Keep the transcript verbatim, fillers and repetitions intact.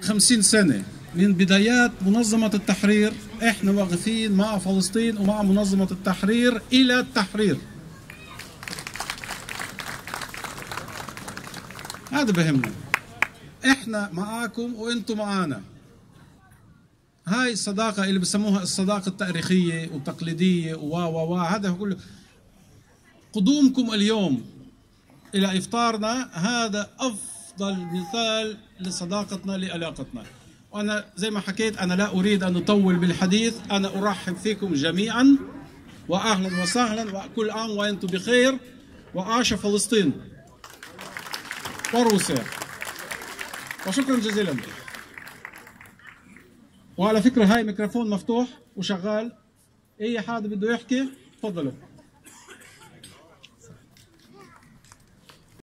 خمسين سنة من بدايات منظمة التحرير احنا واقفين مع فلسطين ومع منظمة التحرير إلى التحرير. هذا بهمنا، احنا معاكم وانتم معانا. هاي الصداقة اللي بسموها الصداقة التاريخية والتقليدية و و و هذا كله. قدومكم اليوم إلى إفطارنا هذا أفضل مثال لصداقتنا لعلاقتنا. وأنا زي ما حكيت أنا لا أريد أن أطول بالحديث، أنا أرحب فيكم جميعا وأهلا وسهلا وكل عام وأنتم بخير. وعاش فلسطين وروسيا، وشكرا جزيلا. وعلى فكرة هاي ميكروفون مفتوح وشغال، أي حدا بده يحكي تفضلوا.